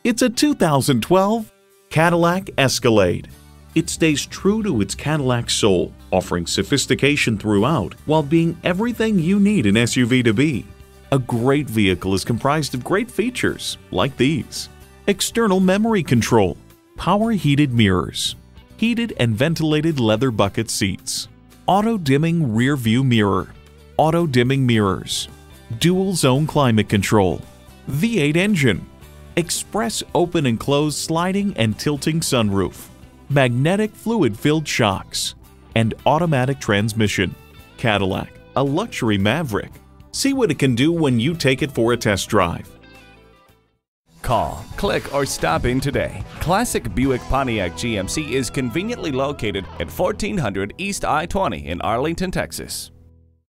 It's a 2012 Cadillac Escalade. It stays true to its Cadillac soul, offering sophistication throughout while being everything you need an SUV to be. A great vehicle is comprised of great features like these: external memory control, power heated mirrors, heated and ventilated leather bucket seats, auto-dimming rear view mirror, auto-dimming mirrors, dual zone climate control, V8 engine, express open and close sliding and tilting sunroof, magnetic fluid-filled shocks, and automatic transmission. Cadillac, a luxury maverick. See what it can do when you take it for a test drive. Call, click, or stop in today. Classic Buick Pontiac GMC is conveniently located at 1400 East I-20 in Arlington, Texas.